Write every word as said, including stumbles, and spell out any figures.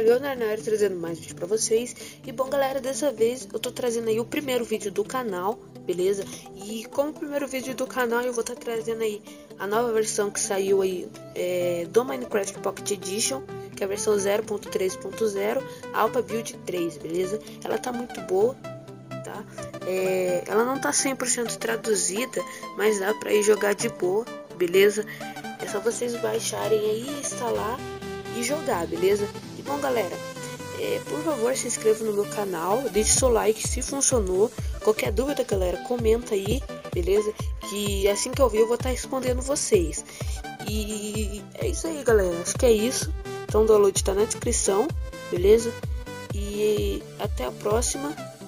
Leonardo trazendo mais vídeo pra vocês. E bom galera, dessa vez eu tô trazendo aí o primeiro vídeo do canal, beleza? E como primeiro vídeo do canal eu vou estar tá trazendo aí a nova versão que saiu aí é, do Minecraft Pocket Edition, que é a versão zero ponto três ponto zero, Alpha Build três, beleza? Ela tá muito boa, tá? É, ela não tá cem por cento traduzida, mas dá pra ir jogar de boa, beleza? É só vocês baixarem aí, instalar e jogar, beleza? E bom galera, é, por favor se inscreva no meu canal, deixe seu like se funcionou. Qualquer dúvida galera, comenta aí, beleza? Que assim que eu ver eu vou estar respondendo vocês. E é isso aí galera, acho que é isso. Então o download tá na descrição, beleza? E até a próxima.